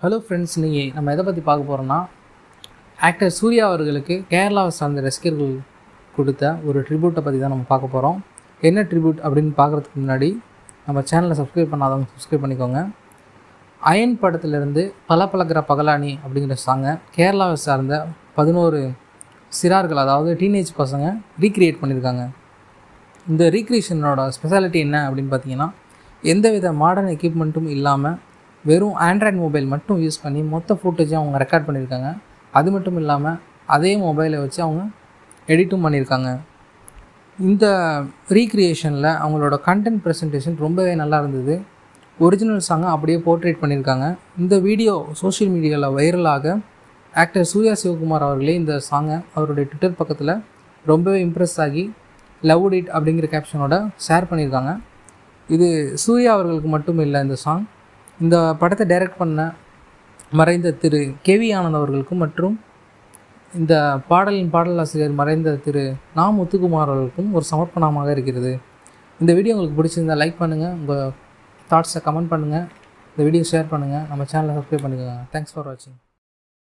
Hello friends, நீங்கள் நம்ம எதை பற்றி பார்க்க போகிறோன்னா, ஆக்டர் சூர்யா அவர்களுக்கு கேரளாவை சார்ந்த ரசிகர்கள் கொடுத்த ஒரு ட்ரிபியூட்டை பற்றி தான் நம்ம பார்க்க போகிறோம். என்ன ட்ரிபியூட் அப்படின்னு பார்க்குறதுக்கு முன்னாடி நம்ம சேனலை சப்ஸ்கிரைப் பண்ணாதவங்க சப்ஸ்கிரைப் பண்ணிக்கோங்க. அயன் படத்துலேருந்து பலப்பழக்கிற பகலானி அப்படிங்கிற சாங்கை கேரளாவை சார்ந்த 11 சிறார்கள், அதாவது டீனேஜ் பசங்க ரீக்ரியேட் பண்ணியிருக்காங்க. இந்த ரீக்ரியேஷனோட ஸ்பெஷாலிட்டி என்ன அப்படின்னு பார்த்தீங்கன்னா, எந்தவித மாடர்ன் எக்யூப்மெண்ட்டும் இல்லாமல் வெறும் ஆண்ட்ராய்டு மொபைல் மட்டும் யூஸ் பண்ணி மொத்த ஃபுட்டேஜும் அவங்க ரெக்கார்ட் பண்ணியிருக்காங்க. அது மட்டும் இல்லாமல் அதே மொபைலை வச்சு அவங்க எடிட்டும் பண்ணியிருக்காங்க. இந்த ரீக்ரியேஷனில் அவங்களோட கண்டென்ட் ப்ரெசன்டேஷன் ரொம்பவே நல்லா இருந்தது. ஒரிஜினல் சாங்கை அப்படியே போர்ட்ரேட் பண்ணியிருக்காங்க. இந்த வீடியோ சோஷியல் மீடியாவில் வைரலாக ஆக்டர் சூர்யா சிவகுமார் அவர்களே இந்த சாங்கை அவருடைய ட்விட்டர் பக்கத்தில் ரொம்பவே இம்ப்ரெஸ் ஆகி லவ்ட் இட் அப்படிங்கிற கேப்ஷனோட ஷேர் பண்ணியிருக்காங்க. இது சூர்யா அவர்களுக்கு மட்டும் இல்லை, இந்த சாங் இந்த படத்தை டைரக்ட் பண்ண மறைந்த திரு கேவி ஆனந்த் அவர்களுக்கும் மற்றும் இந்த பாடலாசிரியர் மறைந்த திரு நா. முத்துக்குமார் அவர்களுக்கும் ஒரு சமர்ப்பணமாக இருக்கிறது. இந்த வீடியோ உங்களுக்கு பிடிச்சிருந்தால் லைக் பண்ணுங்கள், உங்கள் தாட்ஸை கமெண்ட் பண்ணுங்கள், இந்த வீடியோ ஷேர் பண்ணுங்கள், நம்ம சேனலை சப்ஸ்கிரைப் பண்ணிக்கோங்க. தேங்க்ஸ் ஃபார் வாட்சிங்.